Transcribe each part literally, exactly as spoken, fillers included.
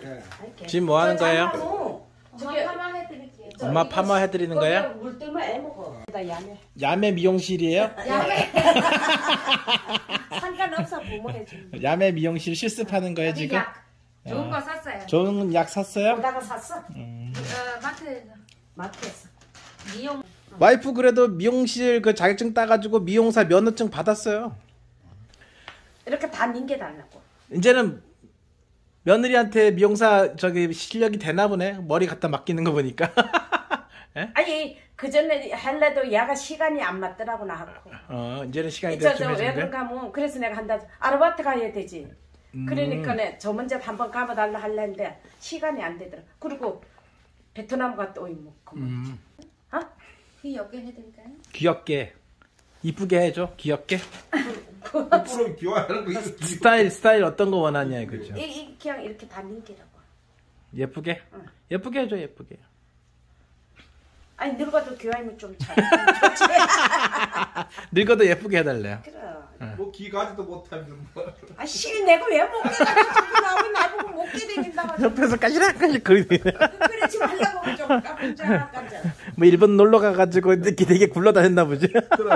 이렇게. 지금 뭐 하는 거예요? 저기 파마 해드릴게요. 엄마 파마 해드리는 거예요? 물 뜨면 애 먹어. 나 야매. 야매 미용실이에요? 야매. 상관없어 부모 해주는. 야매 미용실 실습하는 거예요 지금? 약 좋은 거 샀어요. 좋은 약 샀어요? 보다가 샀어. 음. 어, 마트에서. 마트에서. 미용. 와이프 그래도 미용실 그 자격증 따가지고 미용사 면허증 받았어요. 이렇게 다 닌겨달라고. 이제는 며느리한테 미용사 저기 실력이 되나 보네. 머리 갖다 맡기는 거 보니까. 아니 그 전에 할래도 야가 시간이 안 맞더라고 나하고. 어 이제는 시간이 저, 됐 저 외근 가면 그래서 내가 한다. 아르바이트 가야 되지. 음. 그러니까네 저 먼저 한번 가봐달라 할랬는데 시간이 안 되더라. 그리고 베트남 갔다 오이 뭐. 음. 어? 이 여기 해드릴까요? 귀엽게 이쁘게 해줘. 귀엽게. 앞으로 귀여워하는 거 이거 스타일 스타일 어떤 거 원하냐 이거죠. 이, 이 그냥 이렇게 다 닌기라고. 예쁘게? 응. 예쁘게 해줘. 예쁘게. 아니 늙어도 교환이면 좀 잘. 좋지. 늙어도 예쁘게 해달래요. 그래. 뭐귀 가지도 못하면 뭐. 아 씨 내가 왜 먹게 가지고 나오면 나보고 먹게 되긴다. 옆에서 까시락까시 거리네. 그러지 말라고 좀 깜짝 깜짝. 뭐 일본 놀러 가가지고 이렇게 되게 굴러다녔나 보지. 그래.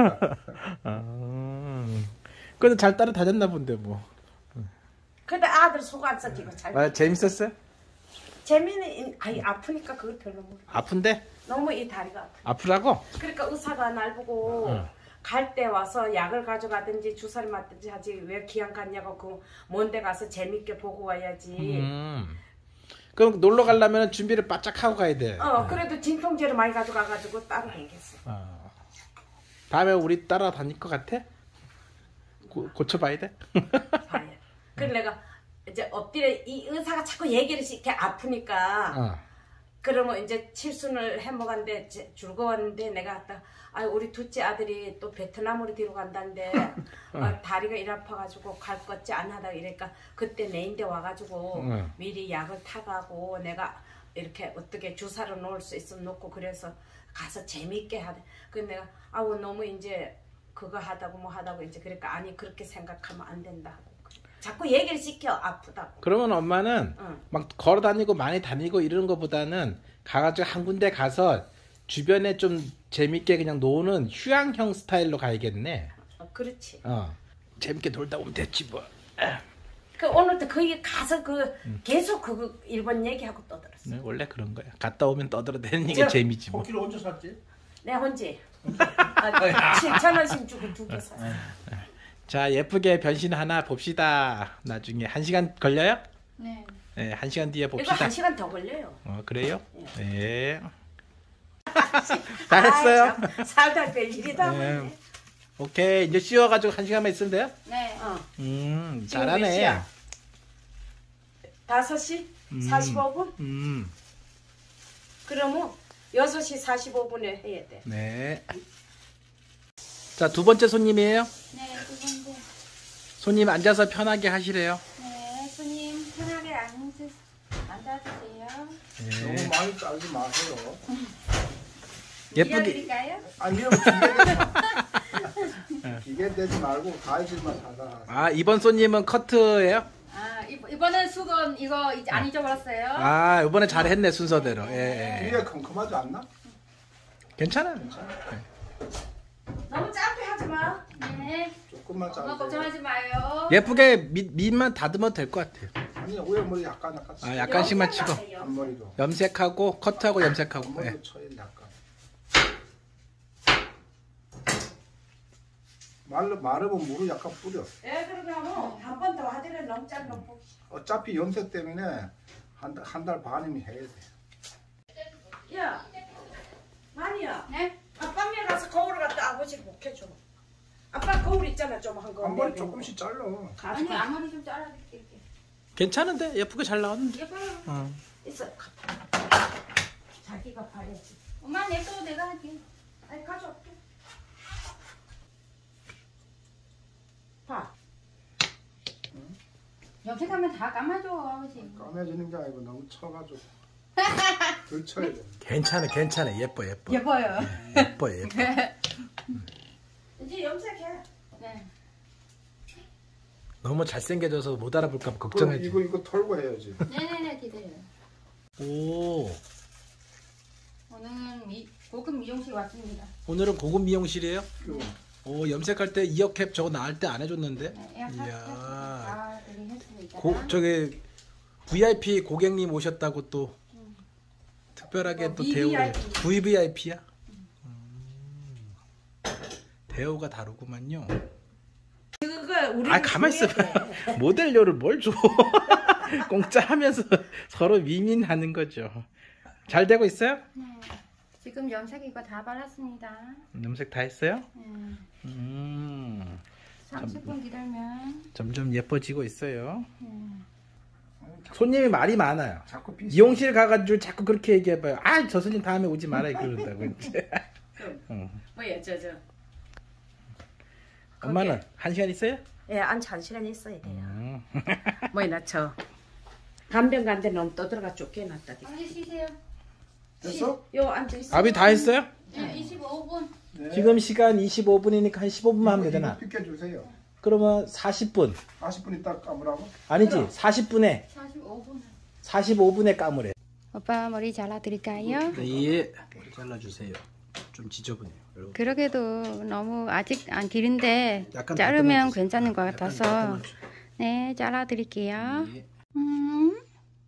아, 그래도 잘 따라다녔나 본데 뭐. 근데 아들 속 안 썩히고 잘. 아, 재밌었어요? 재미는 아니 아프니까 그걸 별로 모르. 아픈데? 너무 이 다리가 아파. 아프라고? 그러니까 의사가 날 보고 응. 갈 때 와서 약을 가져가든지 주사를 맞든지 하지 왜 기왕 갔냐고 그 먼데 가서 재밌게 보고 와야지. 음. 그럼 놀러 가려면 준비를 바짝 하고 가야 돼. 어 그래도 진통제를 많이 가져가가지고 따로 댕겼어. 어. 다음에 우리 따라 다닐 것 같아? 고, 고쳐봐야 돼? 봐야. 그래 내가 이제 엎드려 이 의사가 자꾸 얘기를 이렇게 아프니까. 어. 그러면 이제 칠순을 해 먹었는데 즐거웠는데 내가 갔다 아 우리 둘째 아들이 또 베트남으로 뒤로 간다는데 아, 다리가 일 아파가지고 갈 것지 안 하다 이러니까 그때 내인데 와가지고 응. 미리 약을 타가고 내가 이렇게 어떻게 주사를 놓을 수 있으면 놓고 그래서 가서 재밌게 하대. 근데 내가 아우 너무 이제 그거 하다고 뭐 하다고 이제 그러니까 아니 그렇게 생각하면 안 된다 하고 자꾸 얘기를 시켜 아프다고. 그러면 엄마는 응. 막 걸어 다니고 많이 다니고 이러는 것보다는 가가지고 한 군데 가서 주변에 좀 재밌게 그냥 노는 휴양형 스타일로 가야겠네. 어, 그렇지. 어. 재밌게 놀다 오면 됐지 뭐. 그 오늘도 거기 가서 그 음. 계속 그 일본 얘기하고 떠들었어. 네, 원래 그런 거야. 갔다 오면 떠들어대는 게 재미지 뭐. 코끼리 언제 샀지? 내 혼지. 아, 칠천 원씩 주고 두 개 샀어. 자 예쁘게 변신 하나 봅시다. 나중에 한 시간 걸려요? 네. 네, 한 시간 뒤에 이거 봅시다. 한 시간 더 걸려요. 어 그래요? 네. 네. 잘했어요. 아, 살다 별 일이다. 네. 네. 오케이 이제 씌워가지고 한 시간만 있으면 돼요? 네. 어. 음 지금 몇 잘하네. 시야? 다섯 시 음. 사십오 분? 음. 그러면 여섯 시 사십오 분에 해야 돼. 네. 자 두 번째 손님이에요. 네, 두 번째. 손님 앉아서 편하게 하시래요. 네, 손님 편하게 앉으, 앉아주세요. 네. 너무 많이 짜지 마세요. 예쁘게. 밀어드릴까요? 아니요 기계 기계 대지 말고 가위질만 하다가. 아 이번 손님은 커트예요? 아, 이번- 이번엔 수건 이거 이제 안 잊어버렸어요. 아 이번에 잘했네 순서대로. 예, 예. 기계 컴컴하지 않나? 괜찮아. 너무 짧게 하지 마. 네. 조금만 엄마 짜세요. 걱정하지 마요. 예쁘게 밑 밑만 다듬어도 될 것 같아요. 아니 위에 머리 약간 약간. 아 약간씩만 치고 앞머리도. 염색하고 커트하고 염색하고. 예. 앞머리도 쳐야 돼 약간. 말로 마르면 물을 약간 뿌려. 예, 그러면 한 번 더 하더라도 너무 짧은 거. 어차피 염색 때문에 한 한 달 반이면 해야 돼. 야, 마니야. 네? 아빠네 가서 거울 갖다 아버지 목해줘. 아빠 거울 있잖아 좀 한 거. 앞머리 조금씩 잘라. 아니, 앞머리 좀 잘라드릴게요. 괜찮은데 예쁘게 잘 나왔는데. 예뻐요. 어. 있어. 자기가 바랬지. 엄마 내거 내가 할게. 아니 가져올게. 봐. 염색하면 다 감아줘, 아버지. 까매지는 게 아니고 너무 쳐가지고 덜 쳐야 돼. 괜찮아 괜찮아 예뻐 예뻐. 예뻐요. 예뻐 예뻐. 이제 염색해. 네. 너무 잘생겨져서 못 알아볼까 봐 그럼 걱정했지. 이거 이거 털고 해야지. 네네네 기다려요. 오, 오늘은 미, 고급 미용실 왔습니다. 오늘은 고급 미용실이에요? 이거. 오, 염색할 때 이어캡 저거 나을 때 안 해줬는데? 네, 예약 이야. 다 했으니까. 고, 저기 브이아이피 고객님 오셨다고 또 특별하게 어, 또 대우를 브이브이아이피. 브이브이아이피야? 음. 대우가 다르구만요. 그거 우리 아 가만 있어봐. 모델료를 뭘 줘? 공짜 하면서 서로 위민하는 거죠. 잘 되고 있어요? 네. 지금 염색 이거 다 발랐습니다. 염색 다 했어요? 네. 음, 삼십 분 기다리면. 점점 예뻐지고 있어요. 네. 손님이 말이 많아요. 자꾸 비싸. 미용실 가가지고 자꾸 그렇게 얘기해봐요. 아, 저 손님 다음에 오지 말아요. 그런다고 이제. 응. 뭐야 저저 엄마는 한 시간 있어요? 예, 앉아 한 시간 있어야 돼요. 음. 뭐야 나저 간병 간데 너무 떠들어가 쫓겨났다. 빨리 쉬세요. 됐어? 요 앉아 있어. 아비 다 했어요? 네, 이십오 분. 네. 지금 시간 이십오 분이니까 한 십오 분만 하면 되잖아. 이거 비켜주세요. 그러면 사십 분. 사십 분 있다 감으라고? 아니지, 사십 분에 사십오 분. 사십오 분에 감으래. 오빠 머리 잘라드릴까요? 네, 잘라주세요. 좀 지저분해요. 여러분. 그러게도 너무 아직 안 길은데 약간 자르면 다듬어주세요. 괜찮은 것 약간 같아서 다듬어주세요. 네 잘라드릴게요. 네. 음.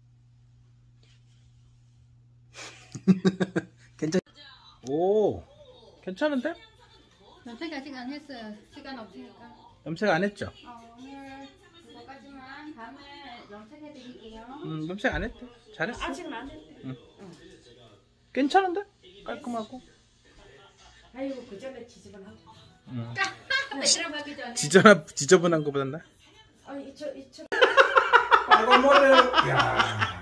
괜찮? 오, 괜찮은데? 염색 아직 안 했어요. 시간 없으니까. 염색 안 했죠? 어, 오늘 그거까지만 다음에 염색해드릴게요. 음, 염색 안 했대. 잘했어. 아직 안 해. 괜찮은데? 깔끔하고. 아이고 그 전에 지지분하고. 음. 들어가기 전에. 지저나 지저분한 거보단 나. 아니 이저 이저. 빨간 머리를. 야.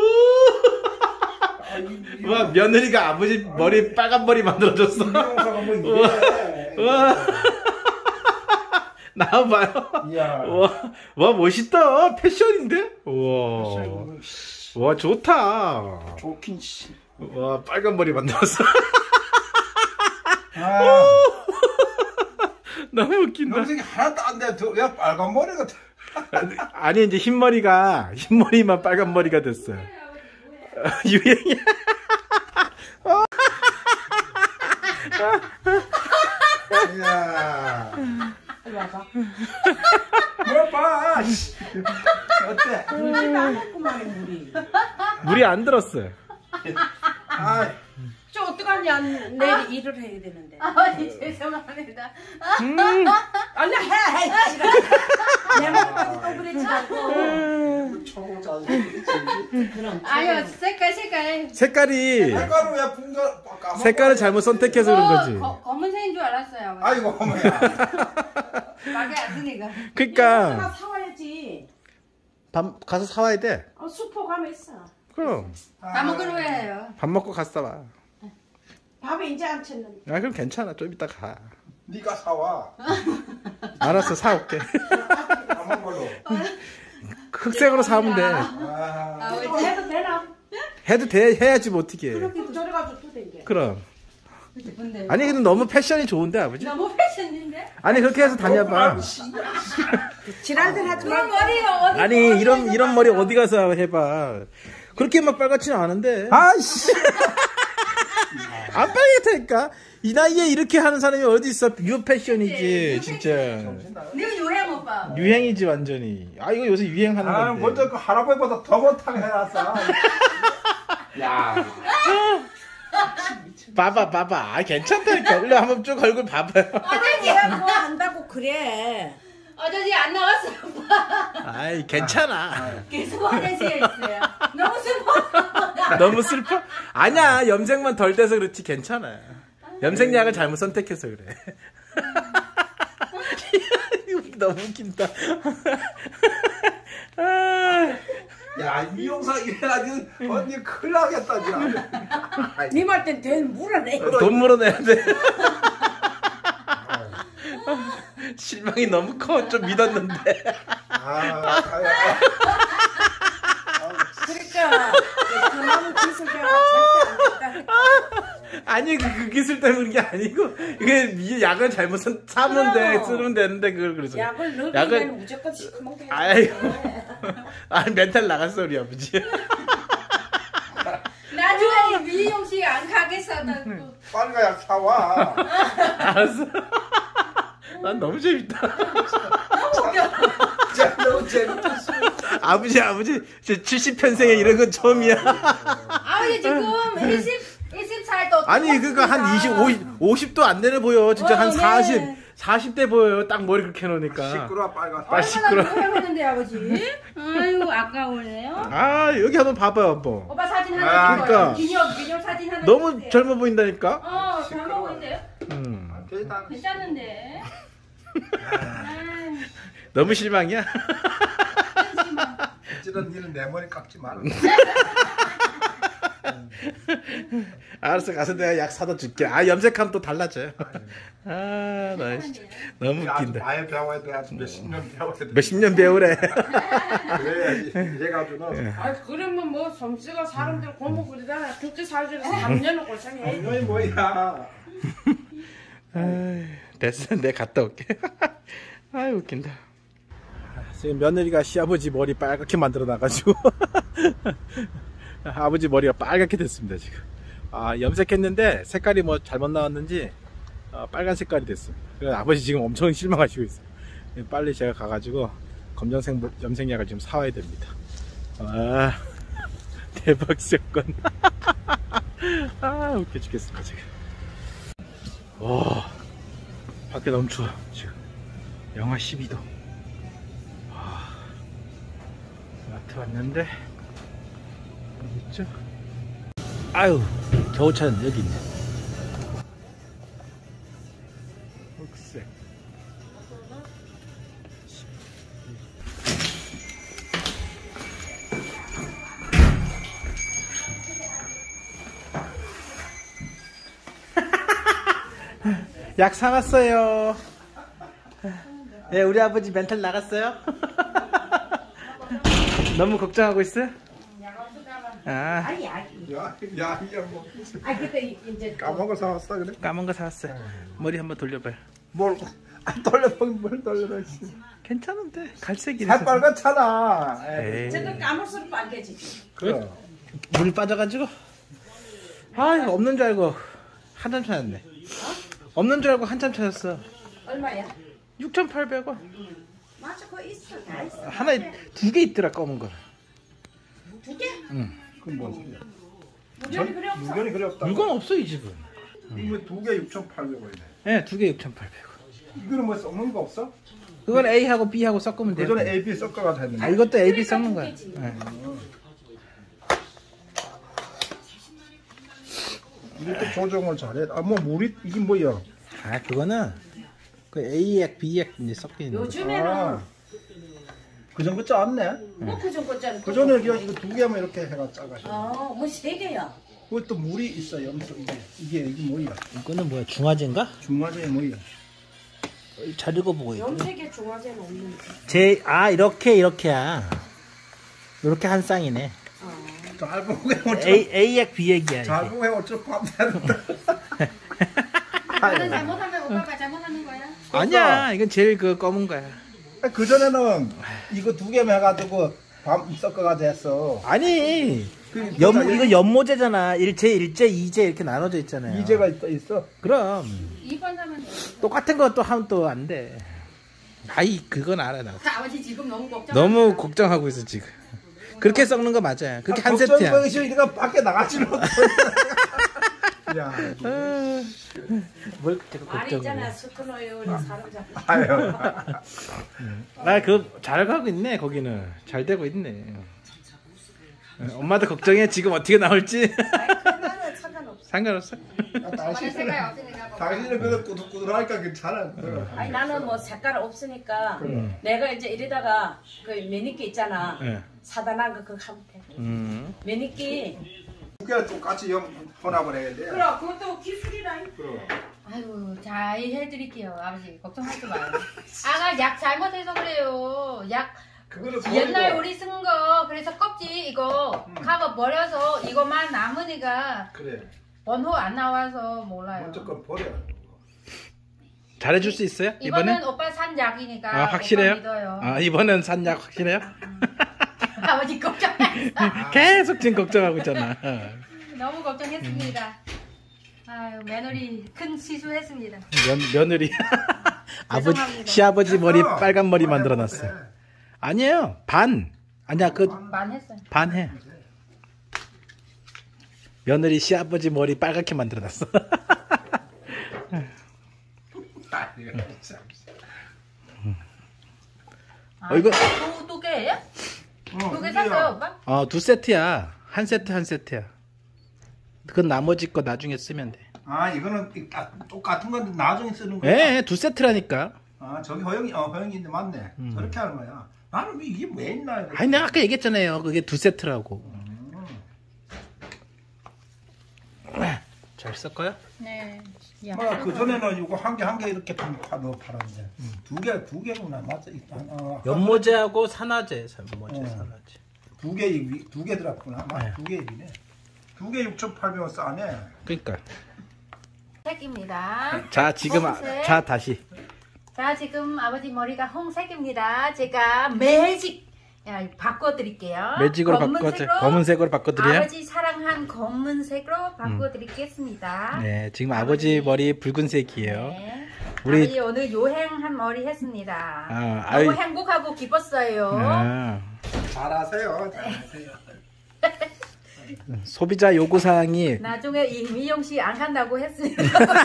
아, 이, 이, 와, 며느리가 아버지 머리 빨간 머리 만들어줬어. 미용사가 뭐 이래. 와, 나와봐요. 이야. 와, 와 멋있다. 패션인데? 와, 와 좋다. 좋긴 씨. 와, 빨간 머리 만들었어. 아. 너무 웃긴다. 염색이 하나도 안 돼. 더- 왜 빨간 머리가. 아니 이제 흰머리가 흰머리만 빨간 머리가 됐어요. 유행이야. 이야. 이리 와봐. 뭘 봐. 씨. 어때? 물이 안 했구만 물이. 물이 안 들었어요. 아. 저 어떡하냐 내일 일을 해야 되는데. 아니 죄송합니다. 얼른 해. 내 말까지 또 그랬지 않고. 초보자. 그럼. 아유 색깔 색깔. 색깔이 색깔을 왜 분가 까먹어? 색깔을 잘못 선택해서 그런 거지. 거, 검은색인 줄 알았어요. 아이고 어머야. 막에 안 쓰니까. 하나 그러니까 사와야지. 밥 가서 사와야 돼. 어, 수포 가면 있어. 그럼 밥 먹으러 해요. 밥 먹고 갔다 와. 밥에 이제 안 쳤는데. 아 그럼 괜찮아. 좀 이따 가. 네가 사와. 알았어, 사올게. 까만 걸로. 흑색으로 사오면 돼. 아. 아, 이거 해도 되나? 해도 돼. 해야지 뭐 어떻게. 그렇게 저래가지고 또 된 게. 그럼. 뭔데? 아니 근데 너무 패션이 좋은데 아버지. 너무 패션인데? 아니 그렇게 해서 다녀봐. 지랄들 하지 그런 말고. 머리 어디? 아니 어디 이런 가서 이런 머리 봤어요? 어디 가서 해봐. 그렇게 막 빨갛지는 않은데. 아씨. 안 빨갛다니까. 이 나이에 이렇게 하는 사람이 어디 있어? 뉴 패션이지 진짜. 네 유행 오빠. 유행이지 완전히. 아 이거 요새 유행하는 나는 건데. 먼저 그 할아버지보다 더 못하게 해놨어. 야. 봐봐 봐봐. 아 괜찮다니까. 일로 한번 쭉 얼굴 봐봐요. 아저씨, 뭐 한다고 그래. 아저씨 안 나왔어요 오빠. 아이 괜찮아. 계속 아저씨가 있어요. 너무 슬퍼. 너무 슬퍼? 아니야 염색만 덜 돼서 그렇지 괜찮아. 염색약을 잘못 선택해서 그래. 너무 웃긴다. 아, 야, 미용사 이래가지고 언니 큰일 나겠다, 진짜. 니 말 땐 된 물어내. 돈 물어내야 돼. 실망이 너무 커. 좀 믿었는데. 아, 아, 그러니까 그놈 기술 배워가 절대 안 된다. 아니 그, 그 기술 때문에 게 아니고 이게 이 약을 잘못 선- 사면 돼 그럼. 쓰면 되는데 그걸 그래서 약을 넣으면 약을- 무조건 시커멓게 해야 아이고 돼. 아 멘탈 나갔어 우리 아버지. 나중에 미용실 안 가겠어. 나 또. 빨리 가야 사와. 알았어. 난 너무 재밌다. 진짜 너무 재밌었어. 아버지 아버지 저 칠십 편생에 이런 건 처음이야. 아버지 지금 이십, 이십 살 또. 아니 그러니까 한 이십, 오십, 오십도 안 되네 보여. 진짜 어, 한 네. 사십, 사십 대 보여요. 딱 머리 그렇게 해놓으니까. 시끄러워 빨리 가. 빨리 시끄러. 했는데 아버지. 아이고 아까우네요. 아 여기 한번 봐봐요 한번. 오빠 사진 아, 하나 찍어요. 그러니까. 기념 기념 사진 하나. 너무 찍으세요. 젊어 보인다니까. 어 젊어 보이세요? 음. 일단 괜찮은데. 아유, 너무 실망이야. 이런 일은 내 머리 깎지 마라. 알았어 가서 내가 약 사다 줄게. 아 염색하면 또 달라져요. 아, 나 진짜 너무 아주 웃긴다. 많이 배워야 돼. 아주 몇십 년 배워야 돼. 몇십 년 배우래. 그래야지. 이래가지고는 아 그러면 뭐 점수가 사람들 고모 그러잖아. 그렇게 살지는 삼 년을 고생해. 분명히 뭐야. 아이, 됐어 내가 갔다 올게. 아이 웃긴다. 지금 며느리가 시아버지 머리 빨갛게 만들어 놔가지고 아버지 머리가 빨갛게 됐습니다 지금. 아 염색했는데 색깔이 뭐 잘못 나왔는지 어, 빨간 색깔이 됐습니다. 그래서 아버지 지금 엄청 실망하시고 있어요. 빨리 제가 가가지고 검정색 모- 염색약을 좀 사와야 됩니다. 아 대박 사건. 아 웃겨 죽겠습니다 지금. 와 밖에 너무 추워 지금. 영하 십이 도. 와 마트 왔는데 어디 있죠? 아유 겨우차는 여기 있네. 흑색. 약 사왔어요. 예, 우리 아버지 멘탈 나갔어요? 너무 걱정하고 있어요? 아, 아니 약이. 야, 야, 이게 뭐 아 그때 이제 까먹은 거 사왔어 그래? 까만 거 사왔어요. 머리 한번 돌려봐요. 뭘 안 돌려보면 뭘 돌려라. 씨. 괜찮은데 갈색이네. 살 빨갛잖아. 에이, 저도 까물수록 빨개지지. 그래. 물 빠져가지고. 아, 없는 줄 알고 한참 찾았네. 없는 줄 알고 한참 찾았어. 얼마야? 육천팔백 원. 맞아 그거 있어 다 있어. 하나 두 개 있더라 검은 거. 두 개? 응. 그럼 뭔 소리야? 무전이 그래 없어. 물건이 그래 없다. 물건 없어 이 집은. 이거 두 개 육천팔백 원이네. 네, 두 개 육천팔백 원. 이거는 뭐 썩는 거 없어? 그건 A하고 B하고 섞으면 돼요. 그전에 A, B 섞어가지고 했는데. 아, 이것도 A, B 그러니까 섞는 두 거야. 개지. 네. 이렇게 조정을 잘해. 아, 뭐 물이 이게 뭐야? 아, 그거는 그 A액, B액 이제 섞여 있는 거. 요즘에는 아, 그전 같지 않네. 뭐 그전 거잖아. 그전에 그냥 이거 두 개만 이렇게 해가 짜가지고. 어뭐 세 개야. 그것도 물이 있어 염소 이게 이게 이게 뭐야? 이거는 뭐야? 중화제인가? 중화제 뭐야? 잘 읽어보고 있네. 염색에 중화제는 없는데. 제, 아, 이렇게, 이렇게야. 이렇게 한 쌍이네. 잘 보고 해 어쩌. A, A액, B액이야. 잘 이게. 보고 해 어쩌 밤새는다. 나는 잘못하면 오빠가 잘못하는 거야. 아니야, 이건 제일 그 검은 거야. 그 전에는 이거 두 개만 해가지고 밤 섞어가지고 했어. 아니, 그 연, 이거 연모제잖아. 일제, 일제, 이제 이렇게 나눠져 있잖아요. 이제가 있어 있어. 그럼. 이번 사면 똑같은 거 또 하면 또 안 돼. 아이, 그건 알아, 나. 아버지 지금 너무 걱정. 너무 걱정하고 있어, 지금. 그렇게 썩는 거 맞아요. 그렇게 한 세트야. 걱정거리시 이거 밖에 나가지 못해. 야, 아, 뭘 그렇게 말이 걱정을 있잖아 해. 스크노요 사람 잡고. 아유. 아, 그, 잘 가고 있네, 거기는. 잘 되고 있네. 엄마도 걱정해, 지금 어떻게 나올지. 나는 상관없어. 상관없어. 오빠는 당신 색깔 없으니까. 뭐. 당신은 그거 꾸덕꾸덕하니까 괜찮아. 아니 나는 뭐 색깔 없으니까 음. 내가 이제 이러다가 그 매니키 있잖아. 예. 사단한 거 그거 하면 돼. 음. 매니키. 두 개를 똑같이 연 혼합을 해야 돼. 그럼 그것도 기술이라. 그럼. 아이고 잘 해드릴게요 아버지 걱정하지 마요. 아가 약 잘못해서 그래요. 약 그거는 옛날 버리고. 우리 쓴 거 그래서 껍질 이거 음. 카고 버려서 이것만 남으니까 그래. 번호 안 나와서 몰라요. 무조건 버려. 잘해줄 수 있어요? 이번엔 이번엔? 오빠 산 약이니까. 아, 확실해요? 오빠 믿어요. 아, 이번엔 산 약 확실해요? 아버지 걱정했어. 계속 지금 걱정하고 있잖아. 너무 걱정했습니다. 아유, 며느리 큰 실수했습니다. 면, 며느리. 아버지, 죄송합니다. 시아버지 머리 했어. 빨간 머리 안 만들어놨어. 해봤대. 아니에요. 반. 아니야, 그, 반했어요. 반 해. 며느리 시아버지 머리 빨갛게 만들어놨어. 어, 이거- 두, 두 개예요? 어, 두 개 그게요. 샀어요, 오빠? 어, 두 세트야. 한 세트, 한 세트야. 그건 나머지 거 나중에 쓰면 돼. 아 이거는 이- 아, 똑같은 건데 나중에 쓰는 거야. 예, 두 세트라니까. 아 저기 허영이 어 허영이인데 맞네. 저렇게 하는 거야. 나는 이게 왜 있나 이렇게. 아니, 내가 아까 얘기했잖아요. 그게 두 세트라고. 잘 섞어요? 네. 야. 뭐, 그 전에는 이거 한 개 한 개 이렇게 파, 넣어 팔았는데 두 개 두 개구나 맞아. 어, 연모제하고 산화제, 연모제, 어. 산화제. 두개두 개 들었구나. 네. 두개 일이네. 두 개 육천팔백 원 싸네. 그러니까. 색입니다. 자, 지금, 아, 홍색. 자, 다시. 자, 지금 아버지 머리가 홍색입니다. 제가 매직 야, 바꿔드릴게요. 매직으로 바꿔, 검은색으로 검은색으로 바꿔드려요? 아버지 사랑한 검은색으로 바꿔드리겠습니다. 네, 지금 아버지 머리 붉은색이에요. 네. 우리- 우리 오늘 요행한 머리 했습니다. 아, 너무 아이- 행복하고 기뻤어요. 아, 잘하세요. 잘하세요. 소비자 요구사항이 나중에 이 미용 씨 안 간다고 했으니까.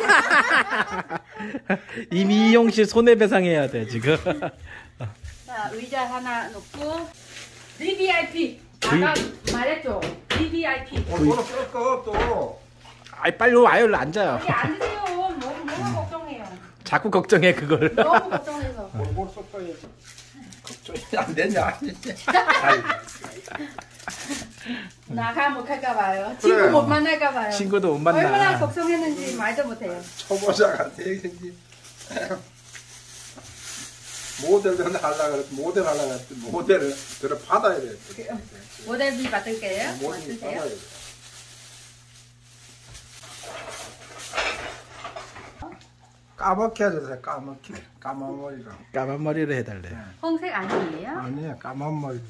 이미용 씨 손해배상해야 돼, 지금. 자, 의자 하나 놓고 브이브이아이피 아까 말했죠? 브이브이아이피 어, 또쓸 거 또. 아이, 빨리 와요, 앉아요. 여기 앉으세요. 뭐, 뭐가 걱정해요. 자꾸 걱정해, 그걸. 너무 걱정해서. 골고루 섞어야지. 걱정이 안 되냐? 아이, 나가 못 할까 봐요. 친구 그래. 못 만날까 봐요. 친구도 못 만나. 얼마나 걱정했는지 말도 못해요. 초보자가 되겠지. 모델을 하려고 그랬 모델 하려고 그랬더니 모델을 들어 받아야 돼. 모델비 받을게요. 모델을 받으세요. 받아야 돼. 까맣게 해주세요. 까맣게. 까만 머리로. 까만 머리를 해달래. 홍색 아니에요? 아니야, 까만 머리로.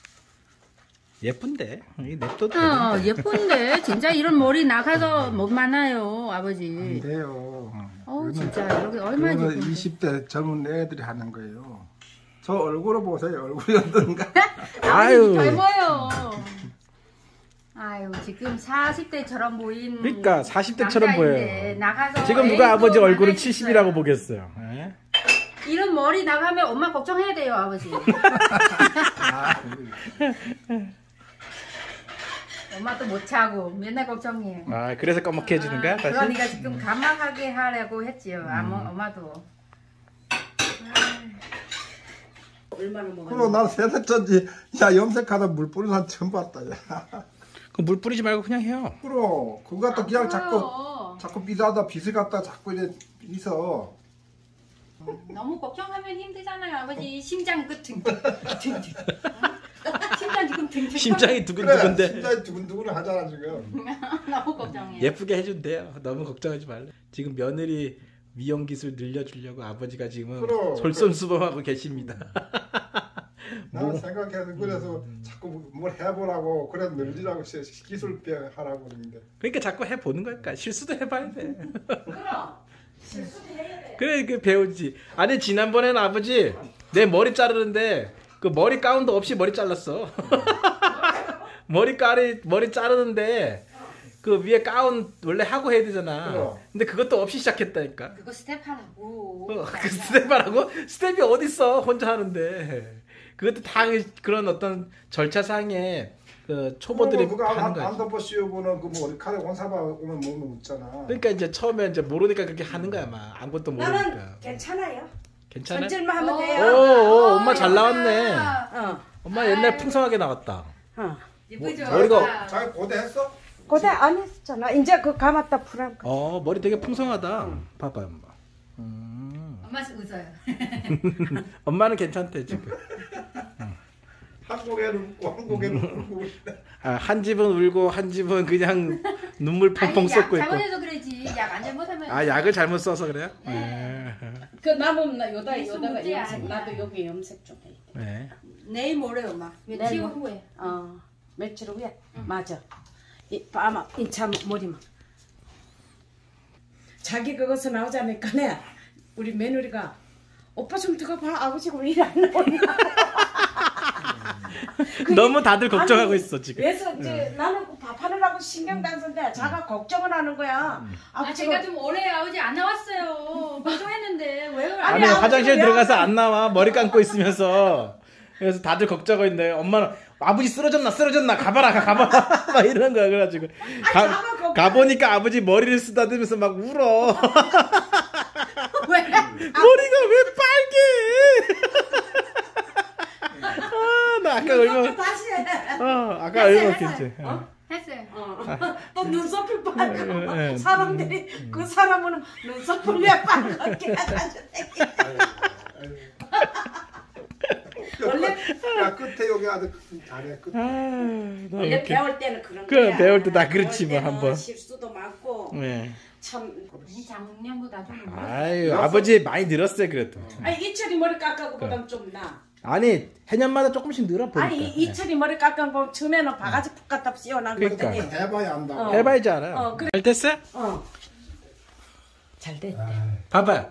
예쁜데? 이 냅둬도 어, 되는데. 예쁜데 진짜 이런 머리 나가서 못 만나요, 안 아버지. 돼요. 어, 진짜 여기 얼마나 그거는 예쁜데. 이십 대 젊은 애들이 하는 거예요. 저 얼굴을 보세요. 얼굴이 어떤가? 아유. 젊어요. 아유, 지금 사십 대처럼 보인. 그러니까 사십 대처럼 남자인데 보여요. 나가서 지금 누가 애도 아버지 얼굴을 만날 수 칠십이라고 있어요. 보겠어요. 예? 이런 머리 나가면 엄마 걱정해야 돼요, 아버지. 아, 엄마도 못 차고 맨날 걱정해요. 아, 그래서 꺼먹게 해주는 거야, 다시? 그러니까 지금 감막하게 하려고 했지요. 음. 아마, 엄마도. 얼마나 먹었나? 그럼 난 세대 전지 야 염색하다 물 뿌리는 사람 처음 봤다. 야. 그 물 뿌리지 말고 그냥 해요. 그럼 그거 갖다 그냥 자꾸 그래요. 자꾸 빗하다 빗을 갖다 자꾸 이래 있어. 너무 걱정하면 힘들잖아요, 아버지. 심장 그 등, 등, 등. 어? 심장 지금 등, 등. 심장이 그래, 두근두근데. 심장이 두근두근 하잖아 지금. 너무 걱정해요. 예쁘게 해준대요. 너무 걱정하지 말래. 지금 며느리 미용 기술 늘려주려고 아버지가 지금 그럼. 솔선수범하고 계십니다. 나는 생각해서 그래서 자꾸 뭘 해보라고 그래 늘리라고 시- 기술 배 하라고 그러는데. 그러니까 자꾸 해보는 거니까 실수도 해봐야 돼. 그럼. 실수도 해야 돼. 그래, 그 배우지. 아니, 지난번에는 아버지 내 머리 자르는데 그 머리 가운도 없이 머리 잘랐어. 머리 까리 머리 자르는데 그 위에 가운 원래 하고 해야 되잖아. 그럼. 근데 그것도 없이 시작했다니까. 그거 스텝 하라고. 어, 그 스텝 하라고? 스텝이 어딨어, 혼자 하는데. 그것도 다 그런 어떤 절차상에 그 초보들이 그거 하는 안, 거야. 안 덮어 씌우고는 그 머리카락 원사바 오면 먹는 없잖아. 그러니까 이제 처음에 이제 모르니까 그렇게 하는 거야, 막 아무것도 나는 모르니까. 괜찮아요. 괜찮아? 손질만 하면 오, 돼요. 오, 엄마 잘 나왔네. 어, 엄마 옛날 풍성하게 나왔다. 어. 예쁘죠? 머리가- 자기 고대했어? 고대 안 했잖아. 이제 그 감았다 풀한 거. 어, 머리 되게 풍성하다. 봐봐, 엄마. 음. 엄마 웃어요. 엄마는 괜찮대, 지금. 응. 한 고개는 웃고 한 고개는 울고. 아, 한 집은 울고 한 집은 그냥 눈물 펑펑 아니, 약 쏟고 있고. 잘못해서 그러지. 약 안 잘못하면. 아, 약을 잘못 써서 그래요? 네. 그 나는 나 요다 일수 요다가 문제야, 염색 아니야. 나도 여기 염색 좀 해. 네. 내일 모레 엄마. 며칠 내일 후에. 어 며칠 후에 맞아. 이 아마 인참 머리만. 자기 그것서 나오자니까 네 우리 며느리가 오빠 좀 들어가 아버지가 왜 이래 안 나오냐. 너무 다들 걱정하고 있어 지금. 그래서 이제 나는 그 밥하느라고 신경도 안 쓰는데 자가 걱정을 하는 거야. 아, 아버지가 제가 좀 오래 아버지 안 나왔어요. 걱정했는데 왜 그래? 아니, 아니, 화장실 아버지 들어가서 안 나와. 머리 감고 있으면서. 그래서 다들 걱정하고 있는데 엄마는 아버지 쓰러졌나 쓰러졌나 가봐라 가, 가봐라 막 이러는 거야. 그래가지고 가, 나가 가보니까 아버지 머리를 쓰다듬으면서 막 울어. 왜? 머리가 왜 빨개? 아, 나 아까 얼마나 다시 해. 어, 아까 얼마나 웃겼지. 어? 했어요. 어. 또 눈썹이 빨갛고 예, 예. 사람들이 그 사람은 눈썹을 왜 빨갛게 해가지고 원래 야 끝에 여기 아주 안에 끝. 아, 너무 원래 웃겨. 배울 때는 그런 그래, 거야. 배울 때 다 그렇지, 뭐, 배울 때는 한번. 실수도 많고 네. 참. 이 작년보다 좀. 아유, 아버지 많이 늘었어요 그래도. 아니 이철이 머리 깎아고 보다는 좀 나. 아니 해년마다 조금씩 늘어 보니까. 아니 이- 이철이 머리 깎아 보면 처음에는 바가지 푹 갖다 씌워난 그러니까. 건데. 해봐야 안다고. 어. 해봐야지 알아요. 어, 그래. 잘 됐어요? 어. 잘 됐. 봐봐.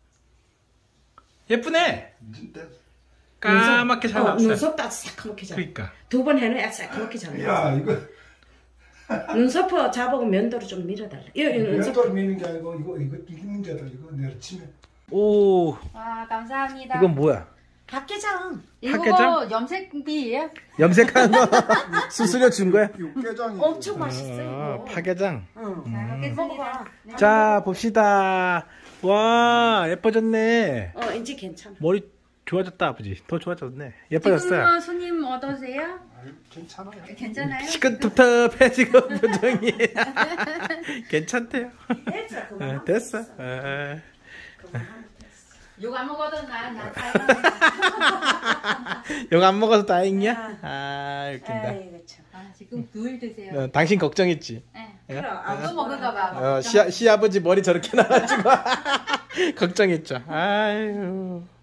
예쁘네. 진짜. 까맣게 잘 어, 나왔어요. 눈썹도 아주 새카맣게 잘. 그러니까. 두 번 해놓으야 새카맣게 잘 나왔어. 야 이거 눈썹 자보고 면도를 좀 밀어달라. 이, 이 눈썹. 면도를 미는 게 아니고 이거 이거 이게 문제다. 이거 내려치면. 오, 와 감사합니다. 이건 뭐야? 박계장. 이거 학교장? 염색비예요? 염색하는 거 수수료 준 거야? 육개장이. 엄청 맛있어 아, 이거. 파게장. 응. 잘 먹겠습니다. 먹어봐. 네. 자, 봅시다. 와, 예뻐졌네. 어 이제 괜찮아. 머리 좋아졌다, 아버지. 더 좋아졌네. 예뻐졌어요. 지금 손님 어떠세요? 아유, 괜찮아요. 괜찮아요? 시큰툭툭해 지금 표정이. 괜찮대요. 됐어 어, 그만. 됐어. 어. 욕 안 먹어도 나, 나 욕 안 먹어서 다행이야? 아, 웃긴다. 아이고 참. 아, 지금 귤 드세요. 어, 당신 걱정했지? 네. 그럼 또 아버지 먹을까 봐. 어, 시, 시아버지 머리 저렇게 나가지고 걱정했죠. 아유.